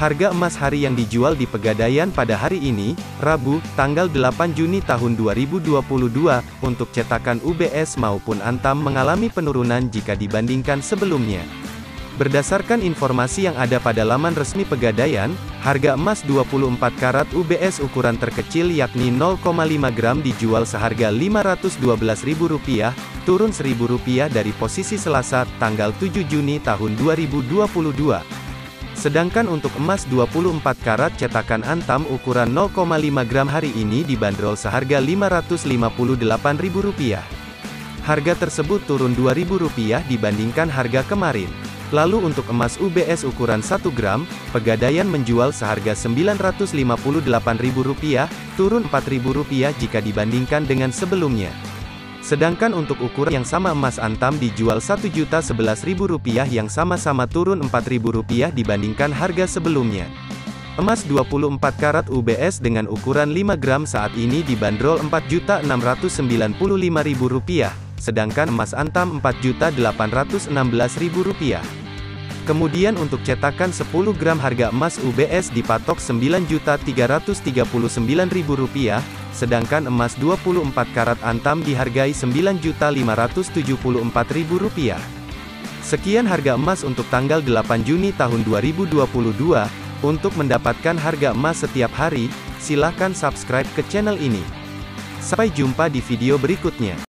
Harga emas hari yang dijual di Pegadaian pada hari ini, Rabu, tanggal 8 Juni tahun 2022, untuk cetakan UBS maupun Antam mengalami penurunan jika dibandingkan sebelumnya. Berdasarkan informasi yang ada pada laman resmi Pegadaian, harga emas 24 karat UBS ukuran terkecil yakni 0,5 gram dijual seharga Rp512.000, turun Rp1.000 dari posisi Selasa, tanggal 7 Juni tahun 2022. Sedangkan untuk emas 24 karat cetakan Antam ukuran 0,5 gram hari ini dibanderol seharga Rp558.000. Harga tersebut turun Rp2.000 dibandingkan harga kemarin. Lalu untuk emas UBS ukuran 1 gram, Pegadaian menjual seharga Rp958.000, turun Rp4.000 jika dibandingkan dengan sebelumnya. Sedangkan untuk ukuran yang sama emas Antam dijual Rp1.011.000 yang sama-sama turun Rp4.000 dibandingkan harga sebelumnya. Emas 24 karat UBS dengan ukuran 5 gram saat ini dibanderol Rp4.695.000, sedangkan emas Antam Rp4.816.000. Kemudian untuk cetakan 10 gram harga emas UBS dipatok Rp9.339.000, sedangkan emas 24 karat Antam dihargai Rp9.574.000. Sekian harga emas untuk tanggal 8 Juni tahun 2022. Untuk mendapatkan harga emas setiap hari, silakan subscribe ke channel ini. Sampai jumpa di video berikutnya.